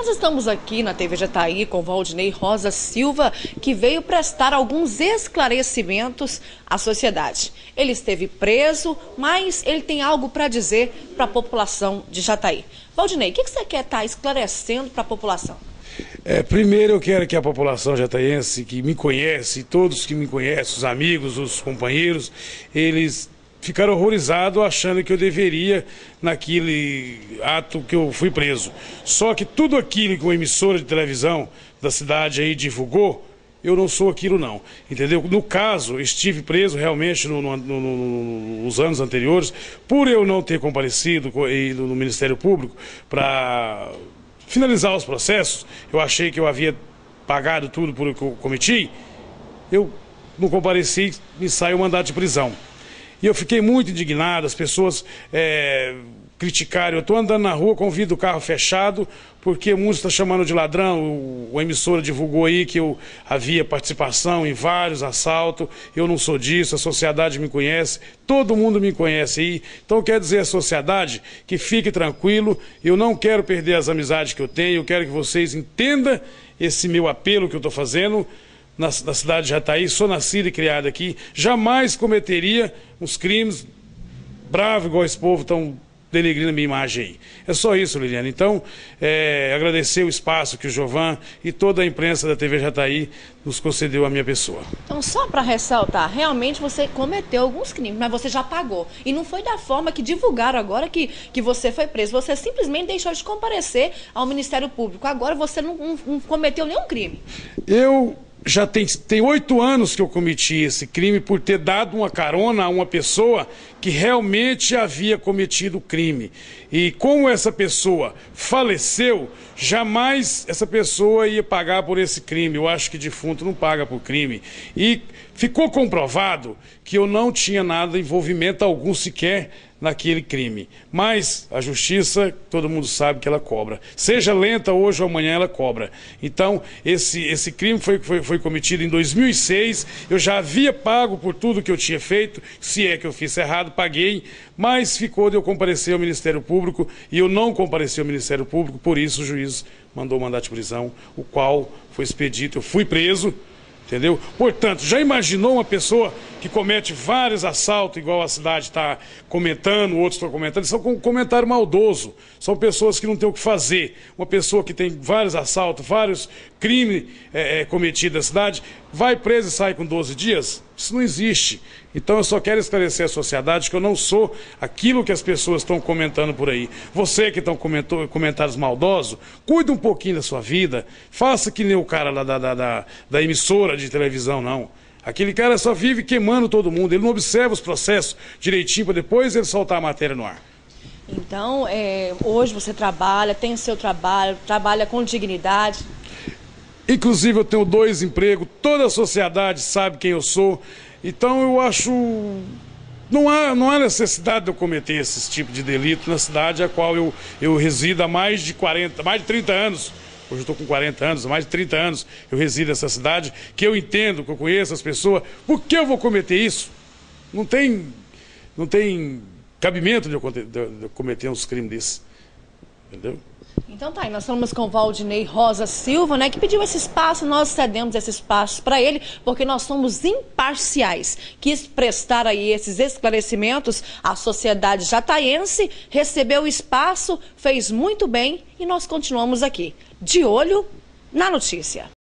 Nós estamos aqui na TV Jataí com Valdinei Rosa Silva, que veio prestar alguns esclarecimentos à sociedade. Ele esteve preso, mas ele tem algo para dizer para a população de Jataí. Valdinei, o que você quer estar esclarecendo para a população? Primeiro eu quero que a população jataiense que me conhece, todos que me conhecem, os amigos, os companheiros, eles ficaram horrorizados achando que eu deveria naquele ato que eu fui preso. Só que tudo aquilo que uma emissora de televisão da cidade aí divulgou, eu não sou aquilo não, entendeu? No caso, estive preso realmente nos anos anteriores, por eu não ter comparecido no Ministério Público para finalizar os processos. Eu achei que eu havia pagado tudo por o que eu cometi, eu não compareci, me saiu o mandato de prisão. E eu fiquei muito indignado, as pessoas criticaram. Eu estou andando na rua com o vidro do carro fechado, porque muitos estão chamando de ladrão. A emissora divulgou aí que eu havia participação em vários assaltos. Eu não sou disso, a sociedade me conhece, todo mundo me conhece aí. Então quer dizer à sociedade que fique tranquilo, eu não quero perder as amizades que eu tenho, eu quero que vocês entendam esse meu apelo que eu estou fazendo. Na cidade de Jataí, sou nascido e criado aqui, jamais cometeria uns crimes bravos igual esse povo estão denegrindo a minha imagem aí. É só isso, Liliana. Então, agradecer o espaço que o Jovan e toda a imprensa da TV Jataí nos concedeu à minha pessoa. Então, só para ressaltar, realmente você cometeu alguns crimes, mas você já pagou. E não foi da forma que divulgaram agora que você foi preso. Você simplesmente deixou de comparecer ao Ministério Público. Agora você não cometeu nenhum crime. Eu já tem 8 anos que eu cometi esse crime por ter dado uma carona a uma pessoa que realmente havia cometido o crime. E como essa pessoa faleceu, jamais essa pessoa ia pagar por esse crime. Eu acho que defunto não paga por crime. E ficou comprovado que eu não tinha nada, envolvimento algum sequer naquele crime. Mas a justiça, todo mundo sabe que ela cobra. Seja lenta hoje ou amanhã, ela cobra. Então, esse crime foi cometido em 2006. Eu já havia pago por tudo que eu tinha feito. Se é que eu fiz errado, paguei. Mas ficou de eu comparecer ao Ministério Público e eu não compareci ao Ministério Público. Por isso o juiz mandou o mandato de prisão, o qual foi expedito. Eu fui preso. Entendeu? Portanto, já imaginou uma pessoa que comete vários assaltos, igual a cidade está comentando, outros estão comentando, isso é um comentário maldoso. São pessoas que não têm o que fazer. Uma pessoa que tem vários assaltos, vários crimes cometidos na cidade, vai preso e sai com 12 dias? Isso não existe. Então eu só quero esclarecer à sociedade que eu não sou aquilo que as pessoas estão comentando por aí. Você que estão comentários maldosos, cuide um pouquinho da sua vida, faça que nem o cara lá da emissora de televisão, não. Aquele cara só vive queimando todo mundo, ele não observa os processos direitinho para depois ele soltar a matéria no ar. Então, hoje você trabalha, tem o seu trabalho, trabalha com dignidade. Inclusive eu tenho 2 empregos, toda a sociedade sabe quem eu sou, então eu acho... Não há necessidade de eu cometer esse tipo de delito na cidade a qual eu resido há mais de 30 anos. Hoje eu estou com 40 anos, há mais de 30 anos eu resido nessa cidade, que eu entendo, que eu conheço as pessoas. Por que eu vou cometer isso? Não tem cabimento de eu cometer uns crimes desses. Entendeu? Então tá, nós estamos com o Valdinei Rosa Silva, né, que pediu esse espaço, nós cedemos esse espaço para ele, porque nós somos imparciais. Quis prestar aí esses esclarecimentos à sociedade jataiense, recebeu o espaço, fez muito bem e nós continuamos aqui, de olho na notícia.